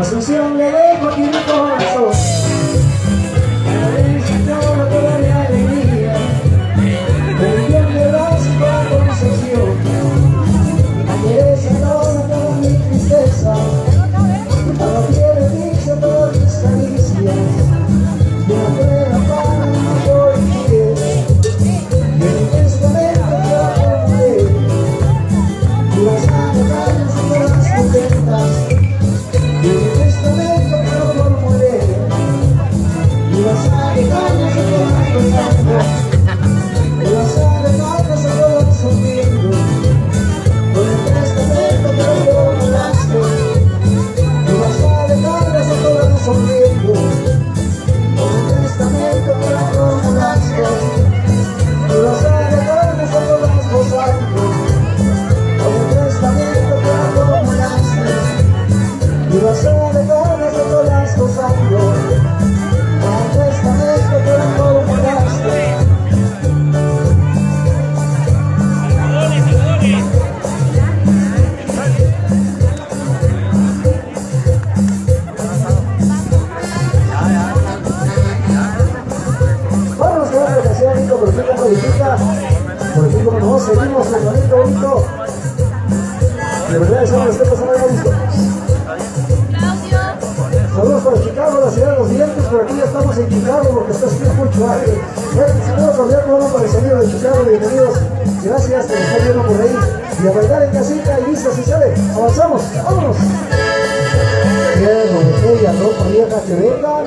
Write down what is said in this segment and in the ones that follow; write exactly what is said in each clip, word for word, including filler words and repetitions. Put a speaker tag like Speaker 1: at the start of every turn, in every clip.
Speaker 1: Asunción le dejo aquí mi corazón. Necesito toda mi alegría. El bien de la conversación. Quieres ahora toda mi tristeza. Ahora quieres dicha todas mis caricias. De una prueba para no por ti. Y en mi testamento te va a morir. Y vas a dejar las cosas contentas. Y en mi testamento te va a morir. Y vas a dejarnos a todas pensando. Y vas a dejarnos a todas sonriendo. Con el testamento te lo volaste. Y vas a dejarnos a todas sonriendo. Con el testamento te lo volaste. Y vas a dejarnos a todas gozando. Con el testamento te lo volaste. Y vas a dejarnos a todas gozando. Con el testamento te lo volaste. Vamos con una canción rico, por fin como visita. Por fin como nos seguimos en el bonito, bonito. De verdad, eso nos está pasando muy bonito. Saludos para Chicago, la ciudad de los dientes. Por aquí ya estamos en Chicago porque está haciendo mucho aire. Saludos cordial para el sonido de Chicago. Bienvenidos. Gracias por estar viendo por ahí. Y a bailar en casita y listo, si sale. Avanzamos, vámonos. Bien, botella, ropa vieja que venga.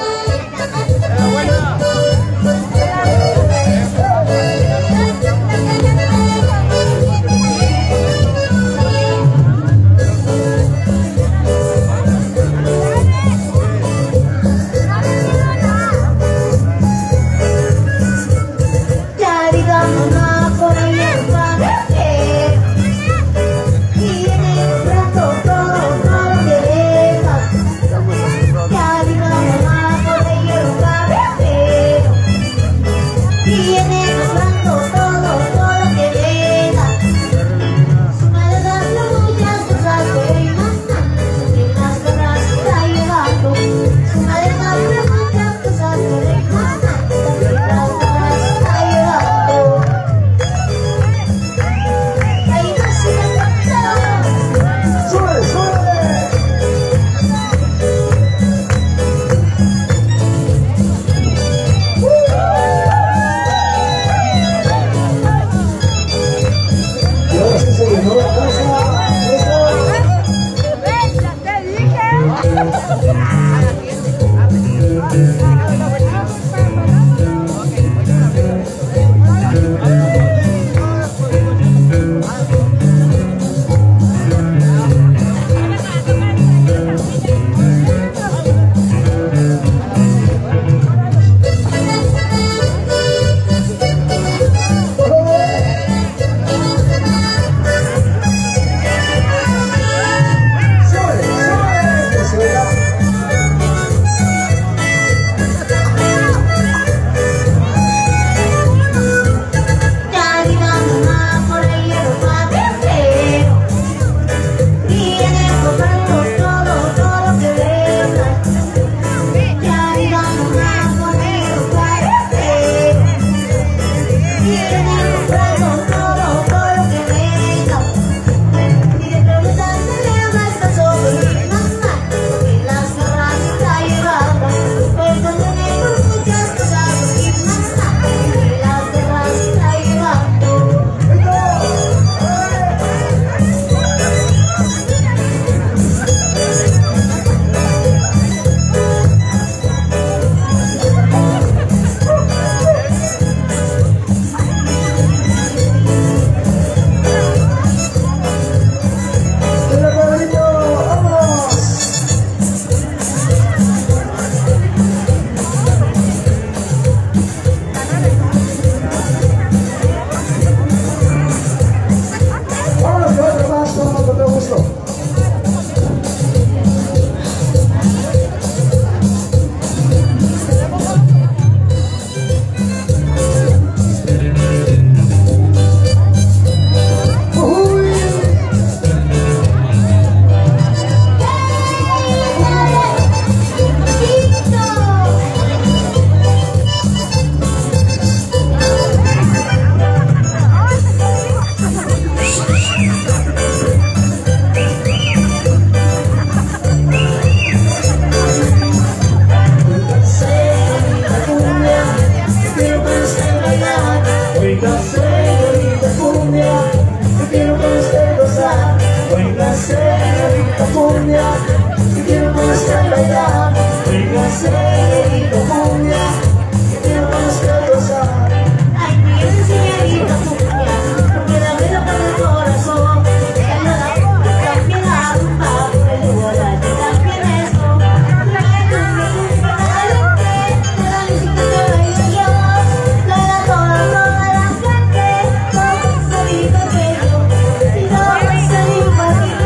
Speaker 1: bailar. Oiga, señorita cumbia, que quiero con usted gozar.
Speaker 2: Ay, mi señorita cumbia, porque la veo con el corazón. Ya no la cumbia, también la rumba, pero igual también eso. La cumbia, cumbia, caliente, de la música que bailo yo. La da toda, toda la gente, todo solito bello, y no va a salir fácil.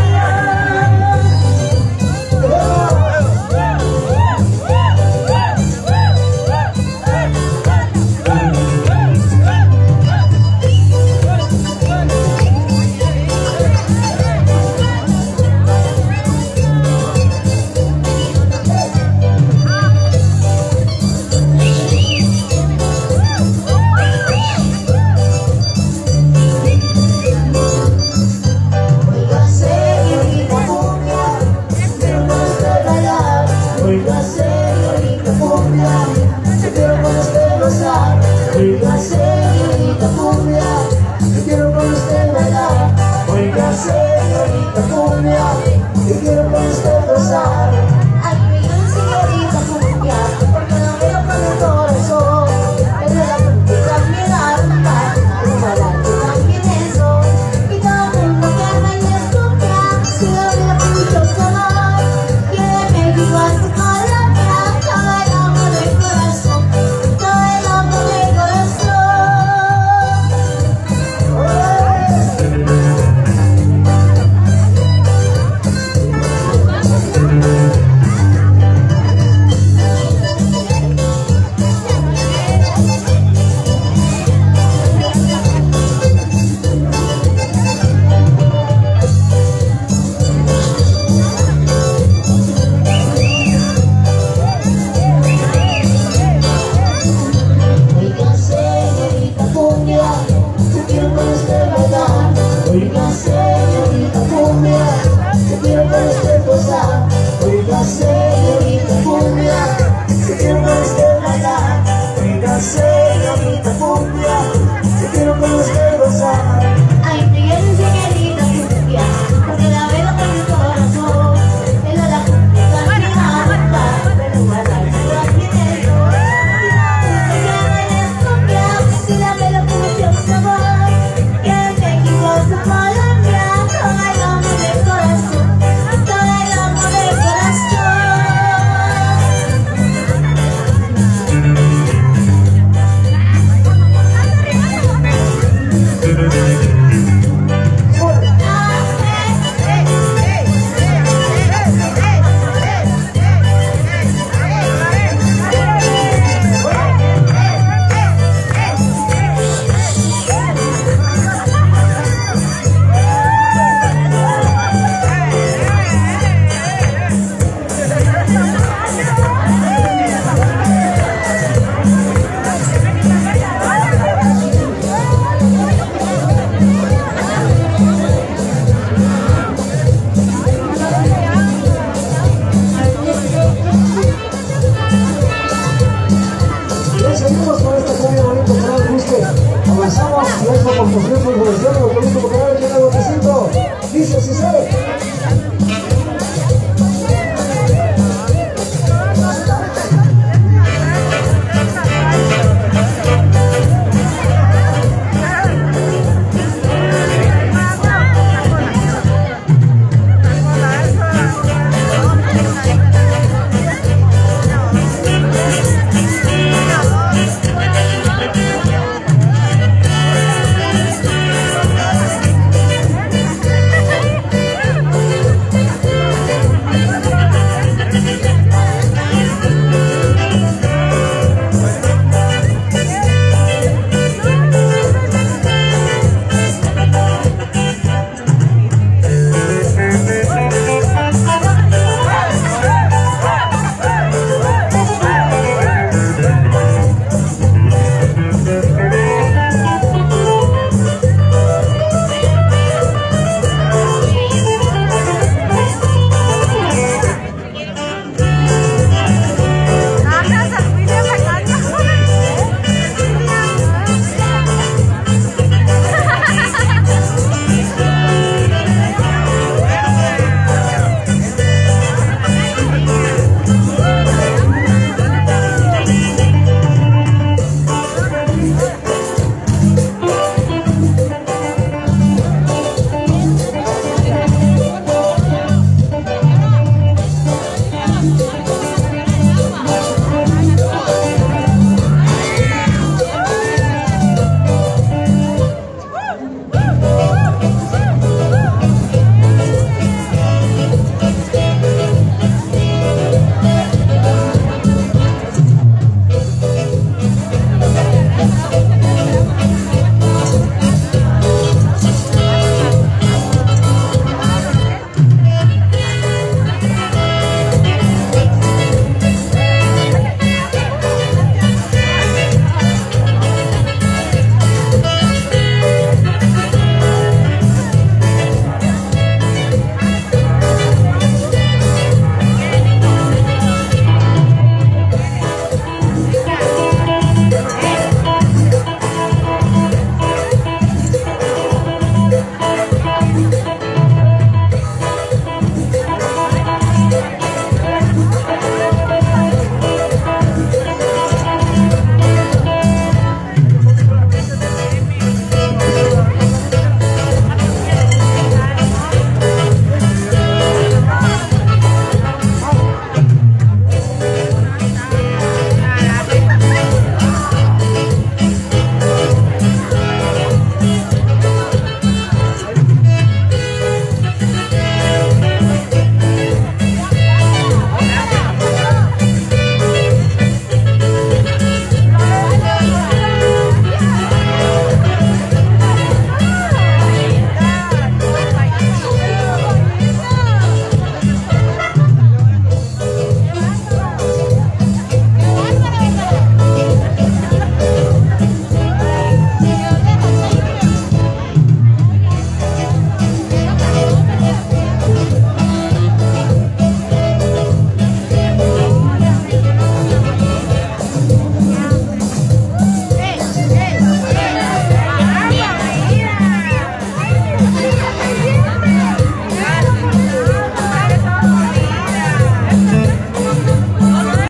Speaker 1: Oiga, señorita cumbia, yo quiero con usted gozar. Oiga, señorita cumbia, yo quiero con usted bailar. Oiga, señorita cumbia,